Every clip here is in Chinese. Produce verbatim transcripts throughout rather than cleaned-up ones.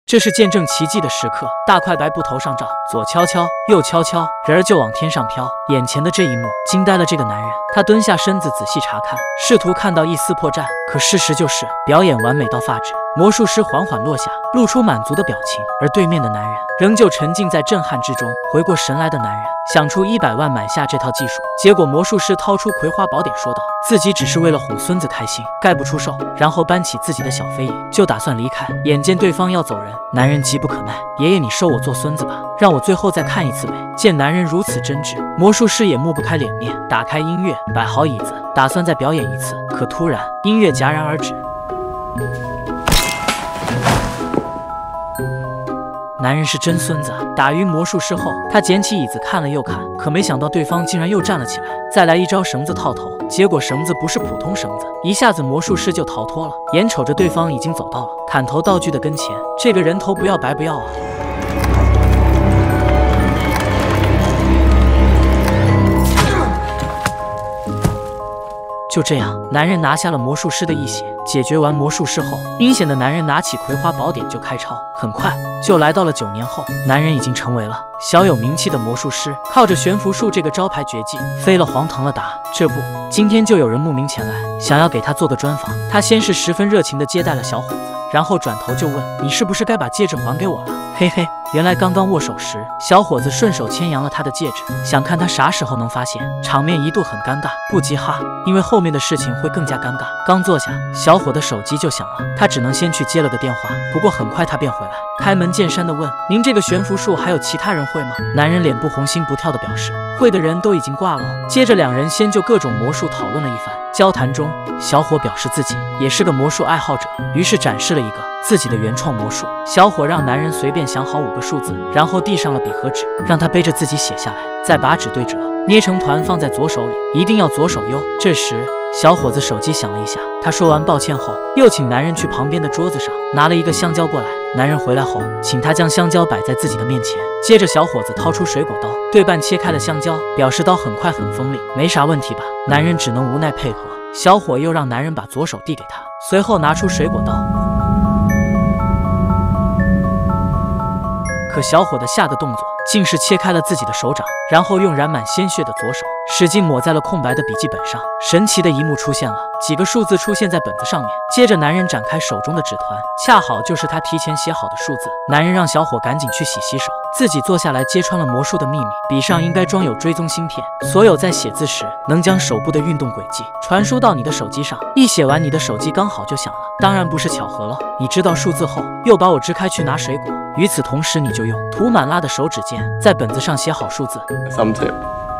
这是见证奇迹的时刻。大块白布头上照，左悄悄，右悄悄，人儿就往天上飘。眼前的这一幕惊呆了这个男人，他蹲下身子仔细查看，试图看到一丝破绽。可事实就是表演完美到发指。魔术师缓缓落下，露出满足的表情，而对面的男人仍旧沉浸在震撼之中。回过神来的男人想出一百万买下这套技术，结果魔术师掏出葵花宝典，说道：“自己只是为了哄孙子开心，概不出售。”然后搬起自己的小飞椅，就打算离开。眼见对方要走人，男人急不可耐：“爷爷，你收我做孙子吧，让我最后再看一次呗。”见男人如此真挚，魔术师也抹不开脸面，打开音乐，摆好椅子，打算再表演一次。可突然，音乐戛然而止。男人是真孙子啊！打晕魔术师后，他捡起椅子看了又看，可没想到对方竟然又站了起来。再来一招绳子套头，结果绳子不是普通绳子，一下子魔术师就逃脱了。眼瞅着对方已经走到了砍头道具的跟前，这个人头不要白不要啊！就这样，男人拿下了魔术师的一血。解决完魔术师后，阴险的男人拿起葵花宝典就开抄。很快就来到了九年后，男人已经成为了小有名气的魔术师，靠着悬浮术这个招牌绝技，飞了黄腾了达。这不，今天就有人慕名前来，想要给他做个专访。他先是十分热情地接待了小伙子，然后转头就问：“你是不是该把戒指还给我了？”嘿嘿，原来刚刚握手时，小伙子顺手牵羊了他的戒指，想看他啥时候能发现。场面一度很尴尬，不急哈，因为后面的事情会更加尴尬。刚坐下，小伙的手机就响了，他只能先去接了个电话。不过很快他便回来，开门见山地问：“您这个悬浮术还有其他人会吗？”男人脸不红心不跳地表示：“会的人都已经挂了。”接着两人先就各种魔术讨论了一番。交谈中，小伙表示自己也是个魔术爱好者，于是展示了一个自己的原创魔术。小伙让男人随便想好五个数字，然后递上了笔和纸，让他背着自己写下来，再把纸对折，捏成团放在左手里，一定要左手右。这时小伙子手机响了一下，他说完抱歉后，又请男人去旁边的桌子上拿了一个香蕉过来。男人回来后，请他将香蕉摆在自己的面前，接着小伙子掏出水果刀，对半切开了香蕉，表示刀很快很锋利，没啥问题吧？男人只能无奈配合。小伙又让男人把左手递给他，随后拿出水果刀。可小伙的下个动作竟是切开了自己的手掌，然后用染满鲜血的左手使劲抹在了空白的笔记本上。神奇的一幕出现了，几个数字出现在本子上面，接着男人展开手中的纸团，恰好就是他提前写好的数字。男人让小伙赶紧去洗洗手，自己坐下来揭穿了魔术的秘密。笔上应该装有追踪芯片，所有在写字时能将手部的运动轨迹传输到你的手机上，一写完你的手机刚好就响了。当然不是巧合了，你知道数字后又把我支开去拿水果，与此同时你就用涂满蜡的手指尖在本子上写好数字。 Thumb tip.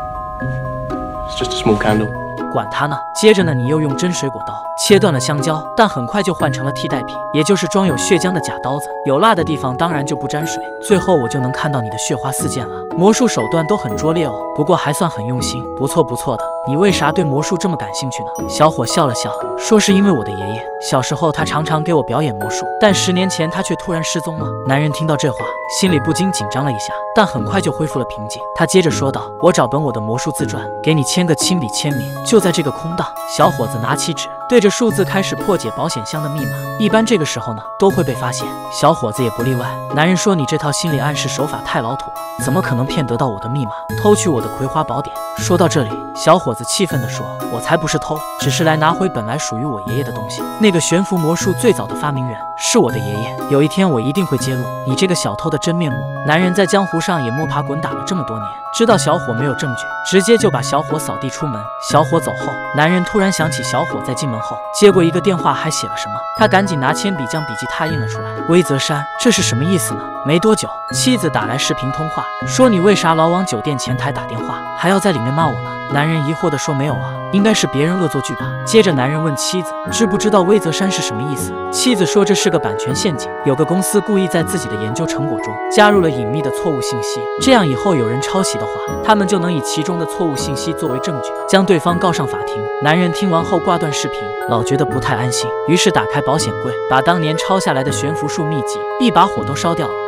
It's just a small candle. 管他呢。接着呢，你又用真水果刀切断了香蕉，但很快就换成了替代品，也就是装有血浆的假刀子。有蜡的地方当然就不沾水，最后我就能看到你的血花四溅了。魔术手段都很拙劣哦，不过还算很用心，不错不错的。你为啥对魔术这么感兴趣呢？小伙笑了笑，说是因为我的爷爷小时候他常常给我表演魔术，但十年前他却突然失踪了。男人听到这话，心里不禁紧张了一下，但很快就恢复了平静。他接着说道：“我找本我的魔术自传，给你签个亲笔签名，就在这个空档。”小伙子拿起纸，对着数字开始破解保险箱的密码。一般这个时候呢，都会被发现，小伙子也不例外。男人说：“你这套心理暗示手法太老土了，怎么可能骗得到我的密码，偷取我的葵花宝典？”说到这里，小伙子气愤地说：“我才不是偷，只是来拿回本来属于我爷爷的东西。那个悬浮魔术最早的发明人是我的爷爷，有一天我一定会揭露你这个小偷的真面目。”男人在江湖上也摸爬滚打了这么多年，知道小伙没有证据，直接就把小伙扫地出门。小伙走后，男人突然想起小伙在进门后接过一个电话，还写了什么，他赶紧拿铅笔将笔记拓印了出来。威泽山，这是什么意思呢？没多久，妻子打来视频通话，说你为啥老往酒店前台打电话，还要在里面骂我呢？男人疑惑地说：“没有啊，应该是别人恶作剧吧。”接着男人问妻子知不知道威泽山是什么意思。妻子说这是个版权陷阱，有个公司故意在自己的研究成果中加入了隐秘的错误信息，这样以后有人抄袭的话，他们就能以其中的错误信息作为证据，将对方告上法庭。男人听完后挂断视频，老觉得不太安心，于是打开保险柜，把当年抄下来的悬浮术秘籍一把火都烧掉了。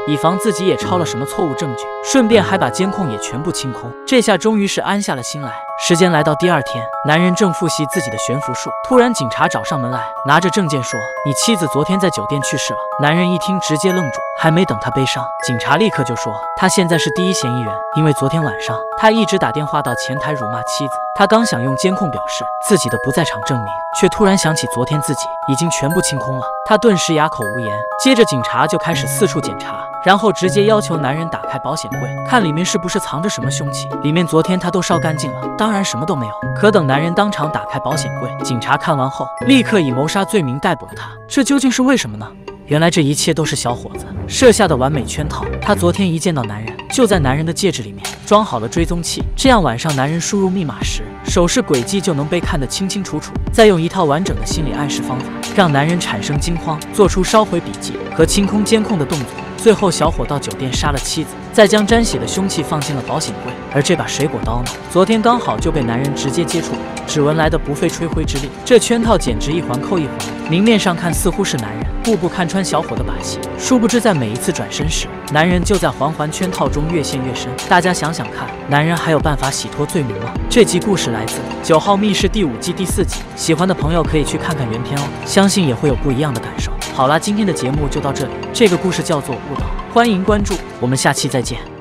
以防自己也抄了什么错误证据，顺便还把监控也全部清空。这下终于是安下了心来。时间来到第二天，男人正复习自己的悬浮术，突然警察找上门来，拿着证件说：“你妻子昨天在酒店去世了。”男人一听直接愣住，还没等他悲伤，警察立刻就说：“他现在是第一嫌疑人，因为昨天晚上他一直打电话到前台辱骂妻子。他刚想用监控表示自己的不在场证明，却突然想起昨天自己已经全部清空了，他顿时哑口无言。接着警察就开始四处检查，然后直接要求男人打开保险柜，看里面是不是藏着什么凶器。里面昨天他都烧干净了，当然什么都没有。可等男人当场打开保险柜，警察看完后立刻以谋杀罪名逮捕了他。这究竟是为什么呢？原来这一切都是小伙子设下的完美圈套。他昨天一见到男人，就在男人的戒指里面装好了追踪器，这样晚上男人输入密码时，手势轨迹就能被看得清清楚楚。再用一套完整的心理暗示方法，让男人产生惊慌，做出烧毁笔记和清空监控的动作。最后，小伙到酒店杀了妻子，再将沾血的凶器放进了保险柜。而这把水果刀呢，昨天刚好就被男人直接接触过，指纹来的不费吹灰之力。这圈套简直一环扣一环，明面上看似乎是男人步步看穿小伙的把戏，殊不知在每一次转身时，男人就在环环圈套中越陷越深。大家想想看，男人还有办法洗脱罪名吗？这集故事来自《九号密室》第五季第四集，喜欢的朋友可以去看看原片哦，相信也会有不一样的感受。好啦，今天的节目就到这里，这个故事叫做《误导》，欢迎关注，我们下期再见。